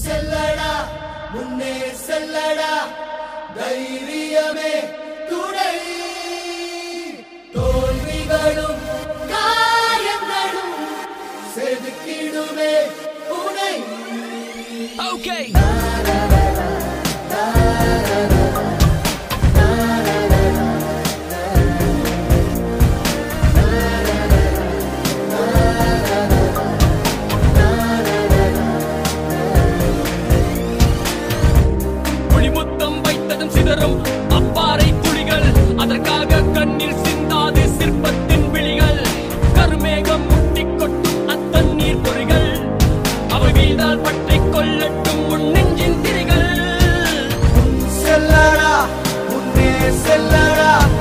செல்லடா முன்னே செல்லடா தைரியமே துணை தோல்விகளும் காயங்களும் செதுக்கிடுமே உனை. Okay. புலிமுத்தம் வைத்ததும் சிதறும் அப்பாறை துளிகள், அதற்காக கண்ணில் சிந்தாது சிற்பத்தின் விழிகள். கருமேகம் முட்டிக் கொட்டும் அத்தண்ணீர் பொறிகள், அவை வீழ்ந்தால் பற்றிக் கொள்ளட்டும் உன் நெஞ்சின் திரிகள். செல்லடா முன்னே செல்லடா